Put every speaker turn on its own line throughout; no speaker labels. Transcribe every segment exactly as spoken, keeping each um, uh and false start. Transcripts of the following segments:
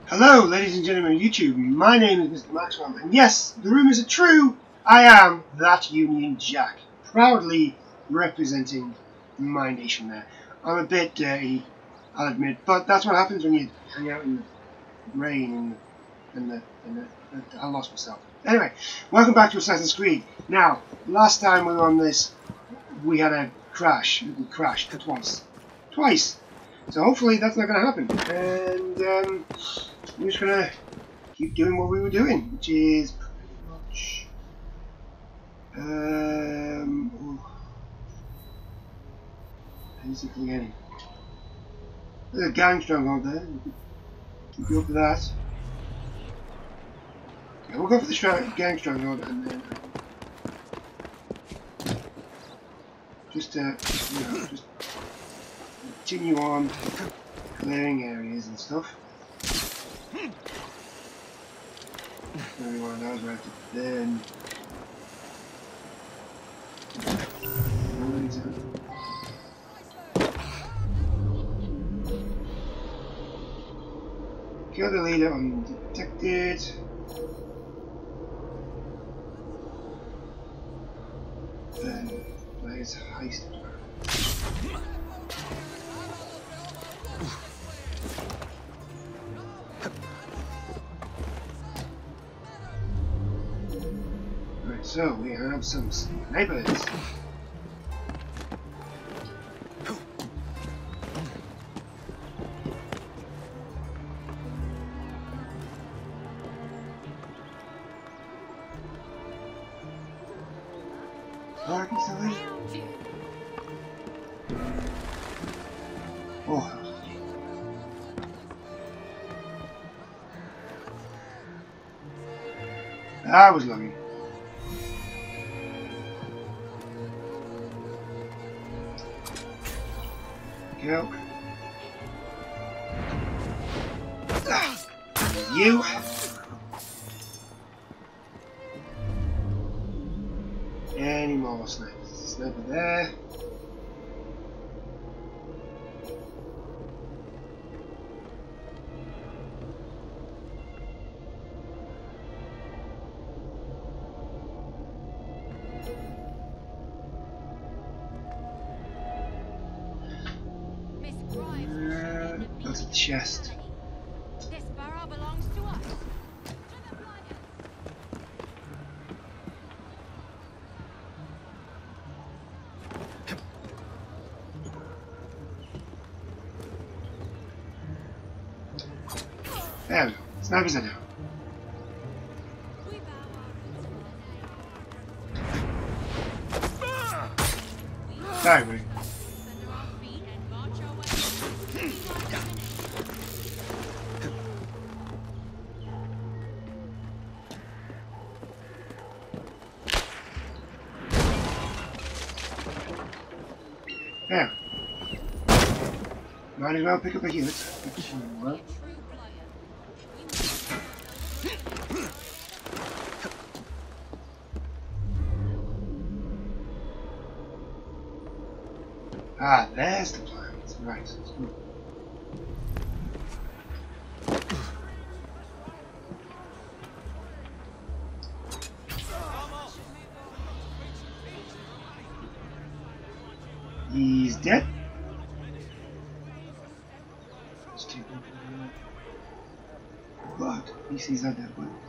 Hello, ladies and gentlemen of YouTube. My name is Mister Maxwell, and yes, the rumours are true. I am that Union Jack, proudly representing my nation there. I'm a bit dirty, I'll admit, but that's what happens when you hang out in the rain and the, and the, and the, and the I lost myself. Anyway, welcome back to Assassin's Creed. Now, last time we were on this, we had a crash. We crashed twice. Twice! So hopefully that's not going to happen. And um, we're just going to keep doing what we were doing, which is pretty much... Um, basically anything. There's a gang stronghold there. We can go for that. Yeah, we'll go for the strong, gang stronghold and then... Just, uh, you know, just... continue on clearing areas and stuff. Every one of those we have to burn. Kill the leader undetected. Then there's heist. So we have some snipers. Parking silly. Oh. That was lucky. Go. You. Any more snipers? Sniper there. That's a chest.
This barrow belongs to us.
There we go. Snipers are down. Sorry, buddy. Yeah. Might as well pick up a unit. Well. Ah, there's the plant. Right, let's go. He's dead. Let's take one for the but he sees that dead one.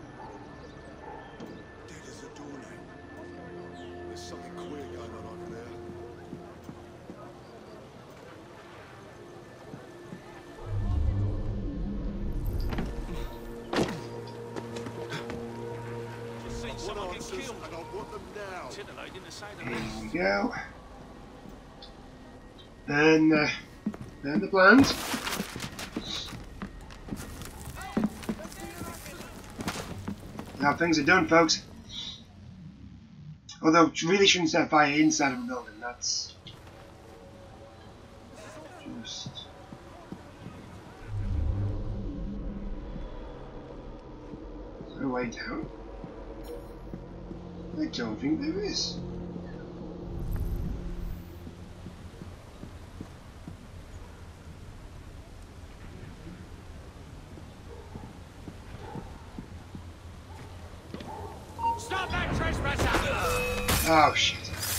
Dead as a doornail. There's something queer going on over there.
Just seen someone get killed.
And I want them now.
Titillating the side of
Here
this.
we go. Then, uh, then the plant. Now things are done, folks. Although, really shouldn't set fire inside of a building. That's just. Is there a way down? I don't think there is. Oh shit.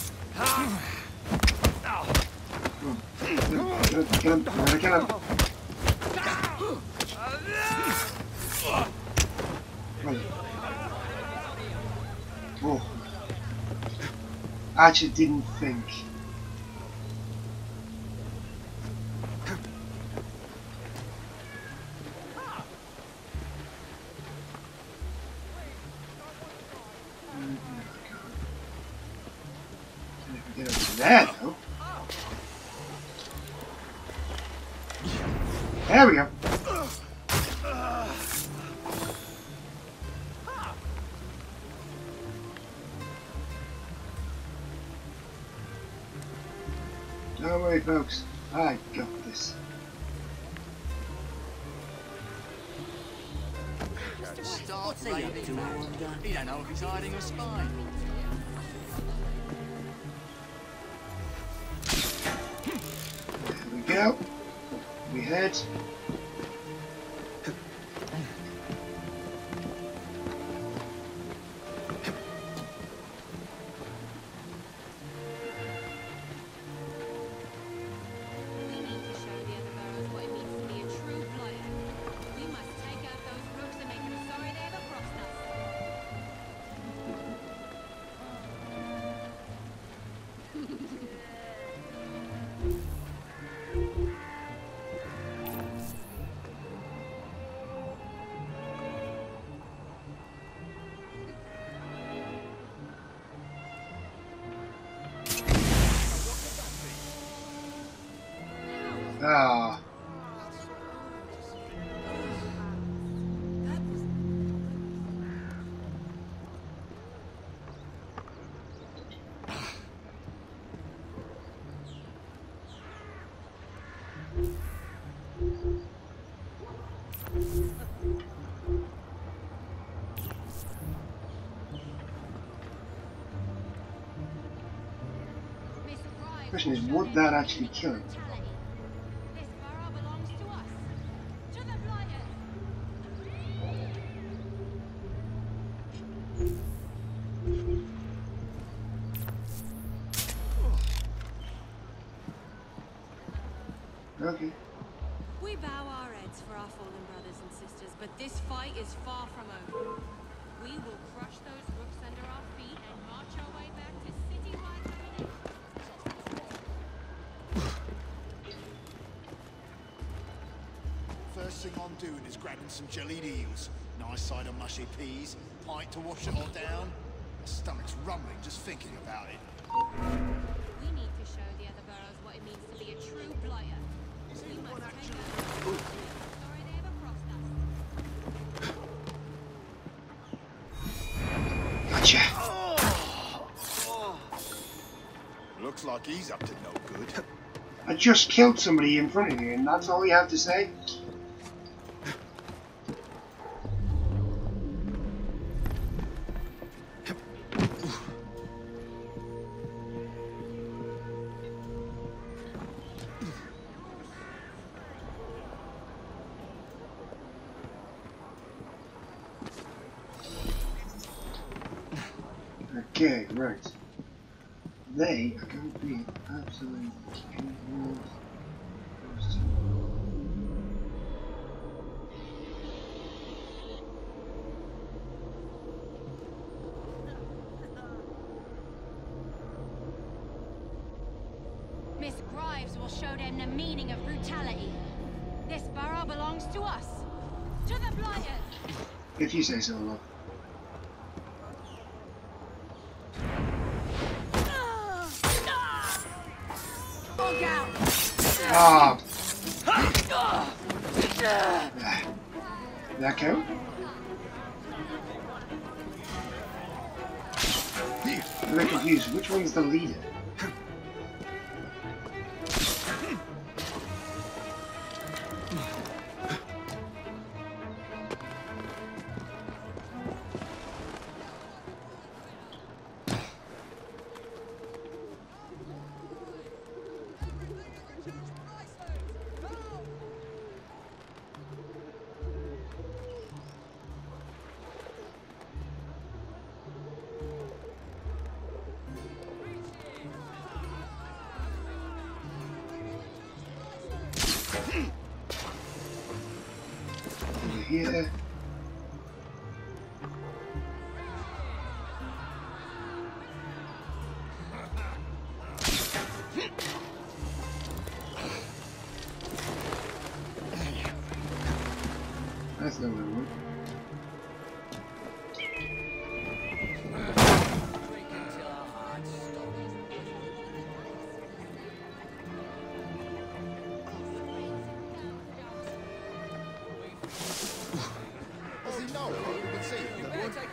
Kill him, kill him, kill him, I'm gonna kill him. Oh. I actually didn't think. Get over there though. There we go. Don't worry, folks. I got this.
Start raving, man. He don't know if he's hiding a spy.
There we go. We head. Ah. The question is, would that actually kill him?
This borough belongs to us. To the Blighters.
Okay.
We bow our heads for our fallen brothers and sisters, but this fight is far from over. We will crush those rooks under our feet and march our way back to city-wide domination.
First thing I'm doing is grabbing some jellied eels, nice side of mushy peas, pint to wash it all down. My stomach's rumbling just thinking about it.
We need to show the other boroughs what it means to be a true blighter. We must take out the story they ever crossed us.
Gotcha.
Looks like he's up to no good.
I just killed somebody in front of you, and that's all you have to say? Okay, right. They are going to be absolutely confused.
Miss Grives will show them the meaning of brutality. This borough belongs to us. To the Blighters.
If you say so, love.
Look out!
Ah. That count? I'm a bit confused. Which one's the leader? here. That's not what I want.
Does he know? You can see him.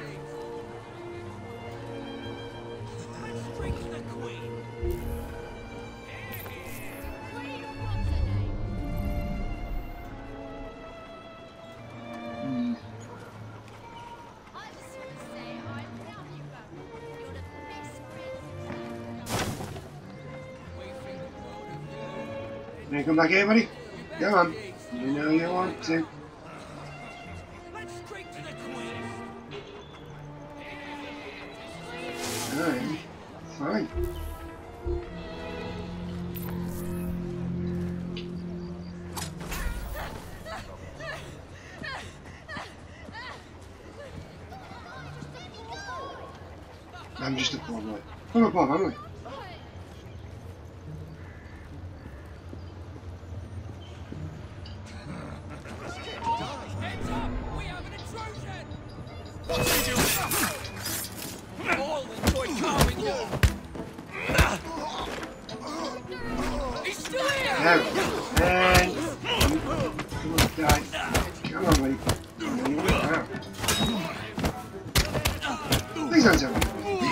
Drink the Queen.
Hmm.
I just want to say I love you both. You're the best friends
Can you come back here, buddy? Come on. You know you want to.
Let's drink to the Queen.
Alright. Fine. I'm just a poor boy. I'm a poor family.
Heads up! We have an intrusion! All enjoy carving you. He's still here!
There we go. And come on, guys. Come on, buddy. Wow. Please don't tell me.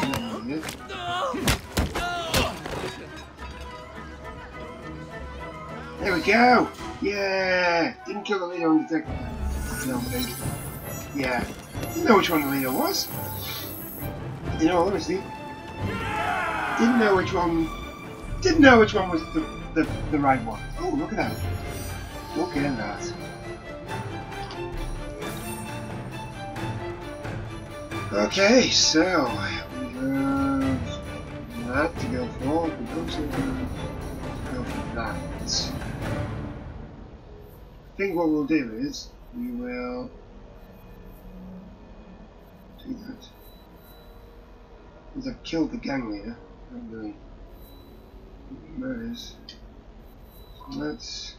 There we go! Yeah! Didn't kill the leader on detective. No, think. Yeah. Didn't know which one the leader was. In all honesty. Didn't know which one. Didn't know which one was the, the, the right one. Oh, look at that. Look at that. Okay, so we have that to go for. We also go for that. I think what we'll do is we will do that. Because I've killed the gang leader, haven't really matters. So let's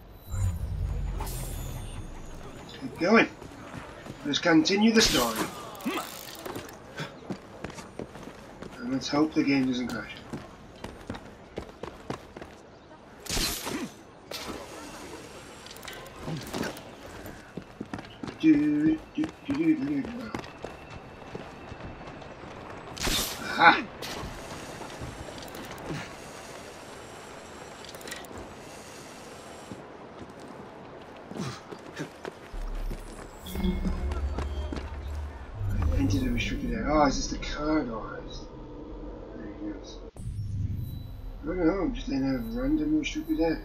keep going. Let's continue the story. And let's hope the game doesn't crash. Do, do, do, do, do, do. Aha! Entered a restricted area. Oh, is this the cargo house? There he goes. I don't know, I'm just in a random restricted area.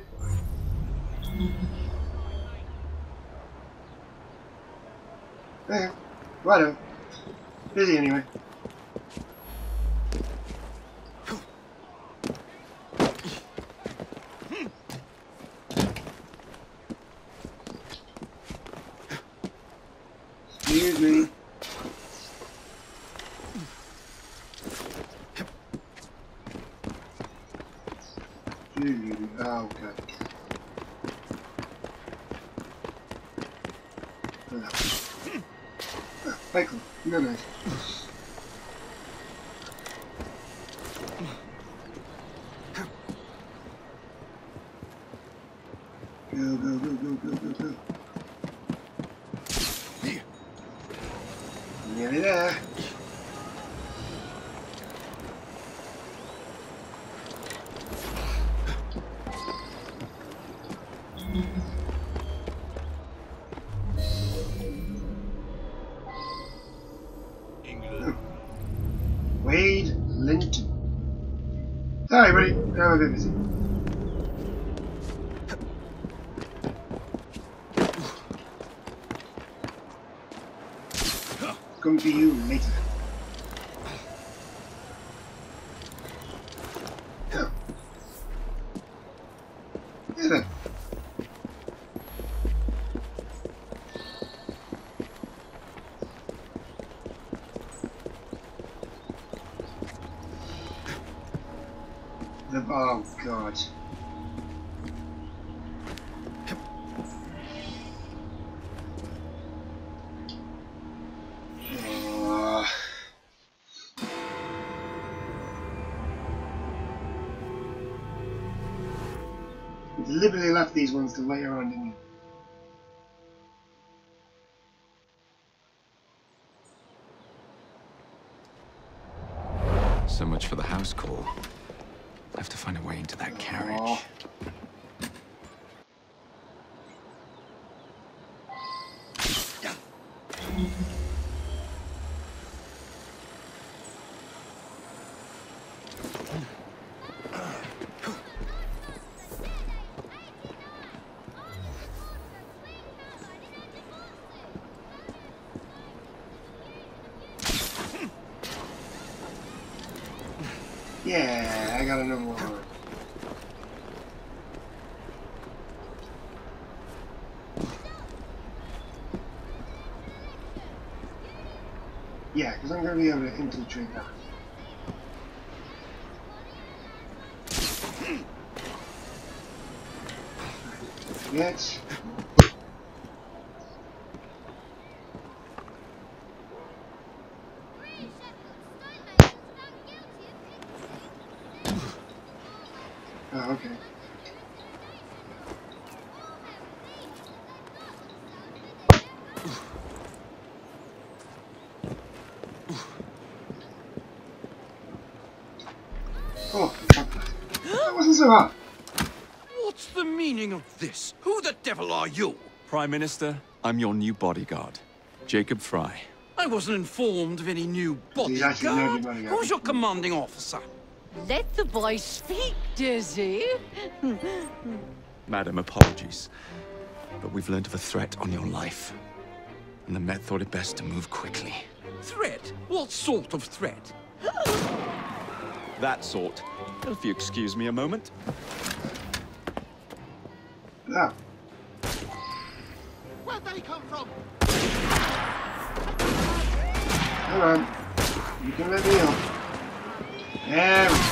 Okay, righto. Busy anyway. Excuse me. Oh, God. Michael, no, nice. Go, go, go, go, go, go, go. Nearly there. Wade Linton. Sorry, buddy. I'm a bit busy. Come to you later. Oh. Yeah, then. Oh god. Uh, we deliberately left these ones to later on, didn't we?
So much for the house call. I have to find a way into that carriage.
Oh. Yeah, I got another one. Yeah, because I'm going to be able to infiltrate that. Yes. Oh, okay. Oh, that wasn't so hard.
What's the meaning of this? Who the devil are you?
Prime Minister, I'm your new bodyguard, Jacob Fry.
I wasn't informed of any new
He's actually no
bodyguard.
bodyguard.
Who's your commanding officer?
Let the boy speak, Dizzy.
Madam, apologies. But we've learned of a threat on your life. And the Met thought it best to move quickly.
Threat? What sort of threat?
That sort. If you excuse me a moment.
Yeah.
Where'd they come from?
Come on. You can let me off. There we go.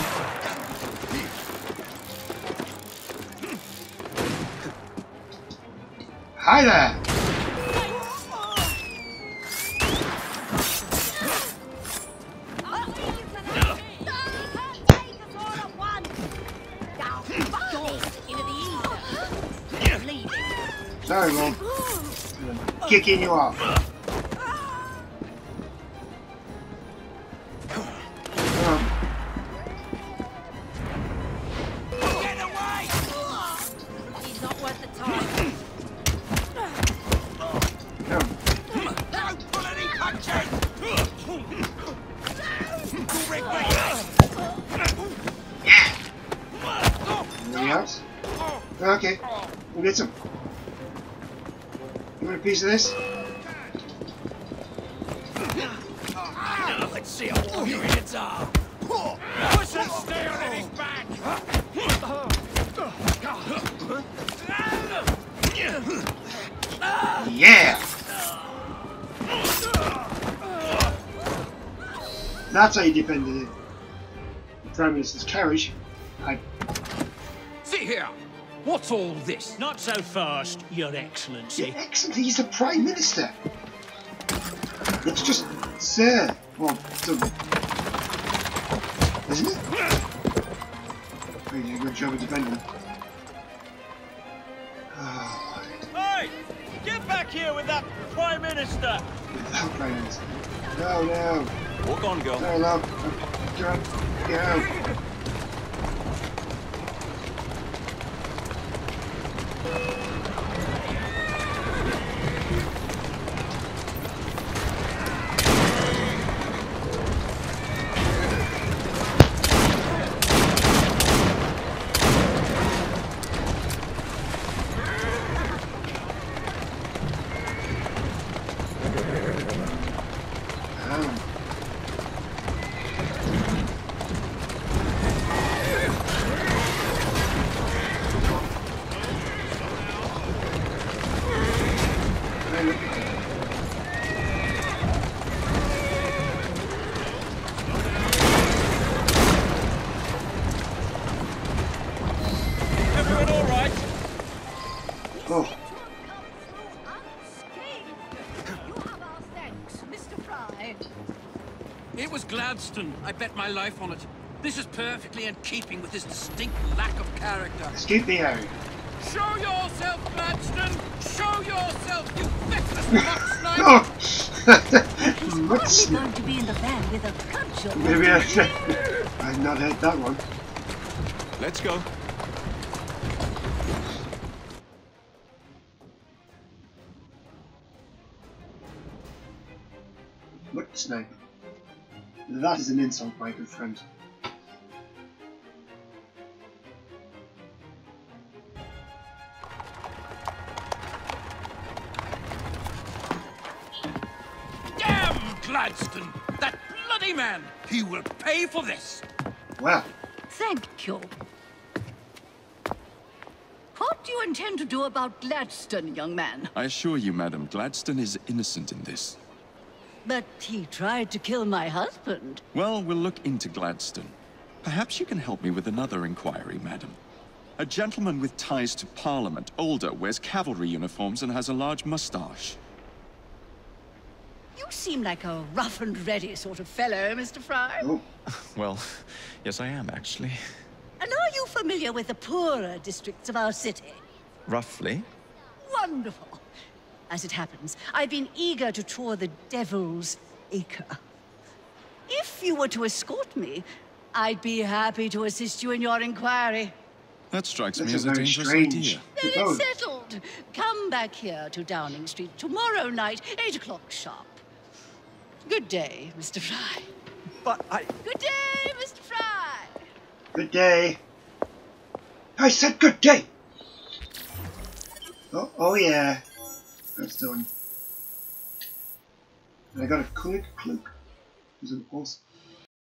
Hi there! Sorry, Mom. I'm kicking you off. Come on.
Get away!
He's not worth the time.
Come.
Don't pull any punches!
Anything else? Okay. We'll get some. You want a piece of this?
Let's see how long your hands are. Push and stay on his back.
Yeah! That's how you defended it. The Prime Minister's carriage. I...
See here. What's all this?
Not so fast, Your Excellency.
Your Excellency, he's the Prime Minister. It's just Sir. Well, so, isn't it? You did a good job of defending it. Oh,
Hey! Get back here with that Prime Minister!
without Prime Minister. No, no.
Walk on, girl.
No, love. Go. Go.
was Gladstone. I bet my life on it. This is perfectly in keeping with his distinct lack of character.
Scoot me out.
Show yourself, Gladstone! Show yourself, you feckless muck snipe!
Oh!
He's
Much
probably
snipe.
going to be in the van with a cudgel.
Maybe I I've not heard that one.
Let's go.
Much snipe. That is an insult, my good friend.
Damn Gladstone! That bloody man! He will pay for this!
Well,
Thank you. What do you intend to do about Gladstone, young man?
I assure you, madam, Gladstone is innocent in this.
But he tried to kill my husband.
Well, we'll look into Gladstone. Perhaps you can help me with another inquiry, madam. A gentleman with ties to Parliament, older, wears cavalry uniforms and has a large mustache.
You seem like a rough and ready sort of fellow, Mister Fry.
oh,
Well, yes I am, actually.
And are you familiar with the poorer districts of our city?
Roughly.
Wonderful. As it happens, I've been eager to tour the Devil's Acre. If you were to escort me, I'd be happy to assist you in your inquiry.
That strikes
that's
me
a
as a
very
dangerous
strange
idea.
Then
proposal.
it's settled. Come back here to Downing Street tomorrow night, eight o'clock sharp. Good day, Mister Fry.
But I...
Good day, Mister Fry.
Good day. I said good day. Oh, oh yeah. That's done. And I got a click cloak. There's an awesome.